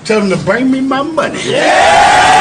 Tell them to bring me my money. Yeah!